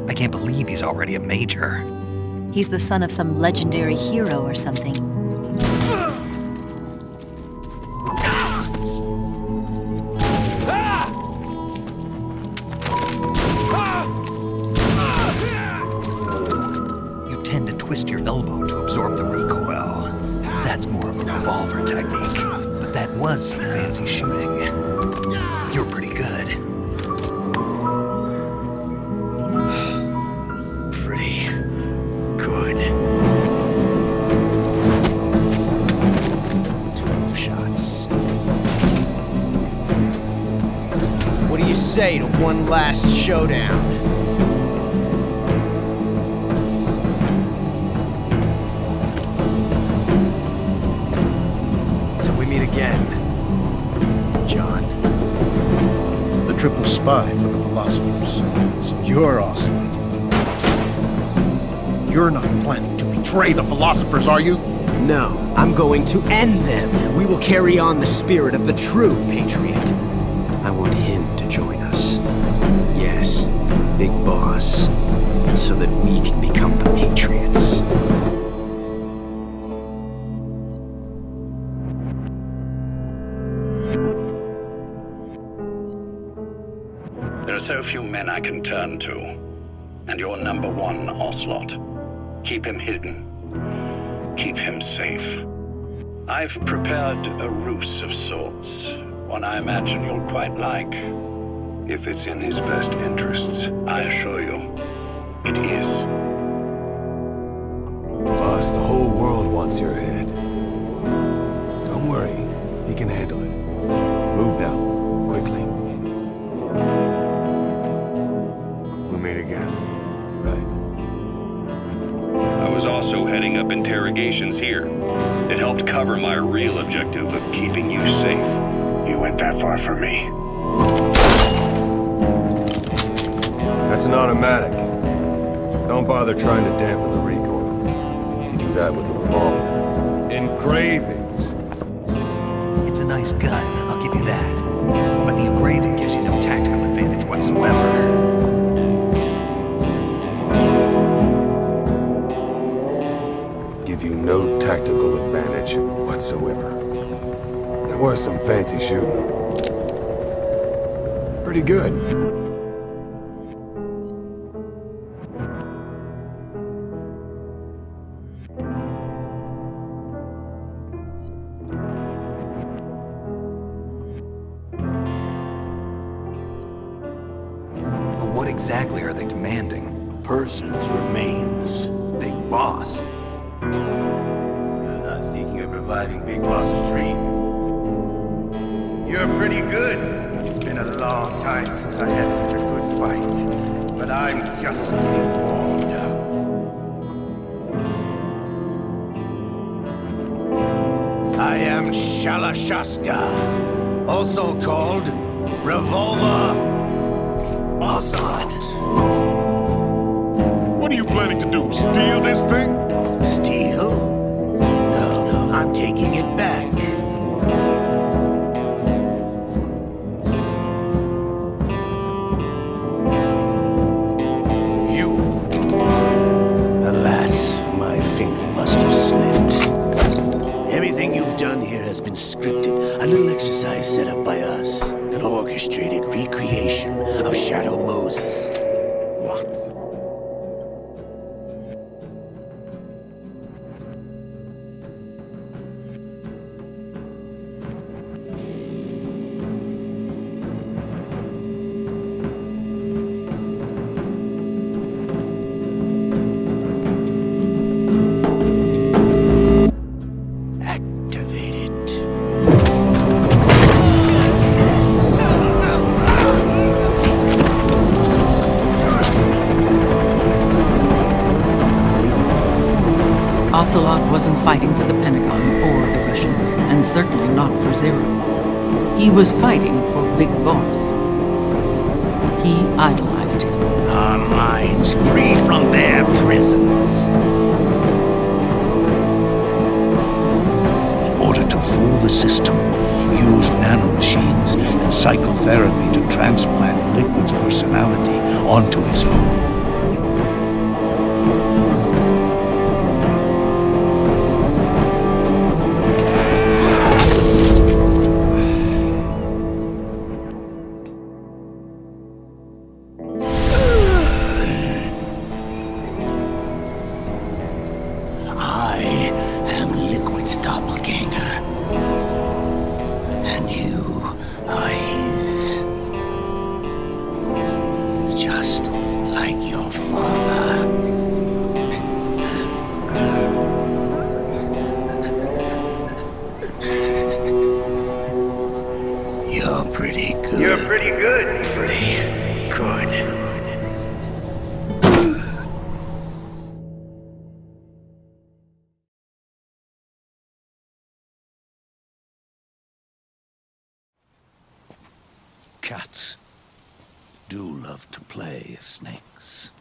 I can't believe he's already a major. He's the son of some legendary hero or something. You tend to twist your elbow to absorb the recoil. That's more of a revolver technique, but that was some fancy shooting. You're pretty good. Pretty good. 12 shots. What do you say to one last showdown? Till we meet again, John. The triple spy for the philosophers. So you're Ocelot. You're not planning to betray the philosophers, are you? No, I'm going to end them. We will carry on the spirit of the true Patriot. I want him to join us. Yes, Big Boss. So that we can become the Patriots. There are so few men I can turn to. And you're number one, Ocelot. Keep him hidden. Keep him safe. I've prepared a ruse of sorts. One I imagine you'll quite like. If it's in his best interests, I assure you, it is. Boss, the whole world wants your head. Don't worry, he can handle it. Move now, quickly. We'll meet again, right? I was also heading up interrogations here. It helped cover my real objective of keeping you safe. You went that far for me. That's an automatic. Don't bother trying to dampen the recoil. You do that with a revolver. Engravings. It's a nice gun, I'll give you that. But the engraving gives you no tactical advantage whatsoever. Give you no tactical advantage whatsoever. There was some fancy shooting. Pretty good. But what exactly are they demanding? Person's remains. Big Boss. You're not thinking of reviving Big Boss's dream. You're pretty good. It's been a long time since I had such a good fight. But I'm just getting warmed up. I am Shalashaska, also called Revolver Ocelot. What are you planning to do? Steal this thing? Steal? No, I'm taking it back. You. Alas, my finger must have slipped. Everything you've done here has been scripted. A little exercise set up by us. An orchestrated recreation of Shadow Moses. What? Ocelot wasn't fighting for the Pentagon or the Russians, and certainly not for Zero. He was fighting for Big Boss. He idolized him. Our minds free from their prisons. In order to fool the system, use nanomachines and psychotherapy to transplant Liquid's personality onto his own. father. You're pretty good. You're pretty good. Pretty good. Cats do love to play as snakes.